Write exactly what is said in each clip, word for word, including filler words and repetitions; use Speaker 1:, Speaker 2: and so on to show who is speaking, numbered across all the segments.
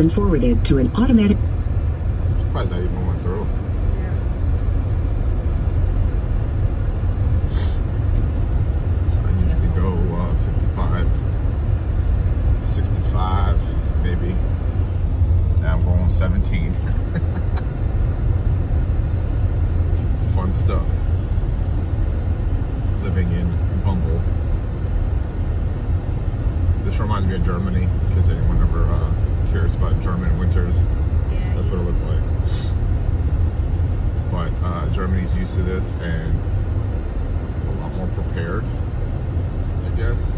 Speaker 1: been forwarded to an automatic...
Speaker 2: I'm surprised I even went through. I usually go uh, fifty-five, sixty-five, maybe. Now I'm going seventeen. It's fun stuff. Living in Bumble. This reminds me of Germany, because anyone ever uh, curious about German winters, yeah, that's what it looks like. But uh, Germany's used to this and a lot more prepared, I guess.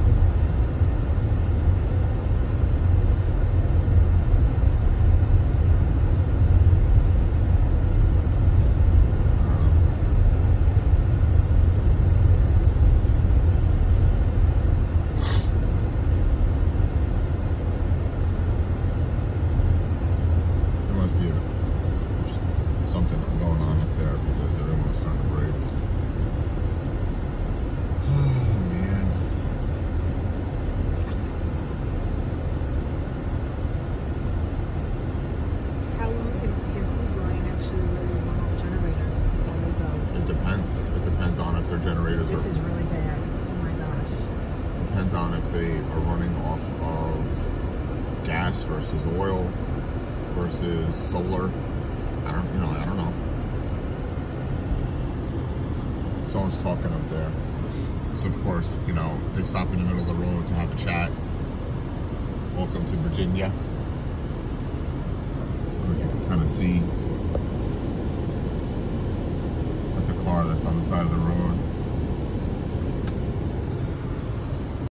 Speaker 2: Generators
Speaker 3: this
Speaker 2: are,
Speaker 3: is really bad. Oh my gosh.
Speaker 2: Depends on if they are running off of gas versus oil versus solar. I don't, you know, I don't know. Someone's talking up there. So of course, you know, they stop in the middle of the road to have a chat. Welcome to Virginia. You can kind of see. That's a car that's on the side of the road.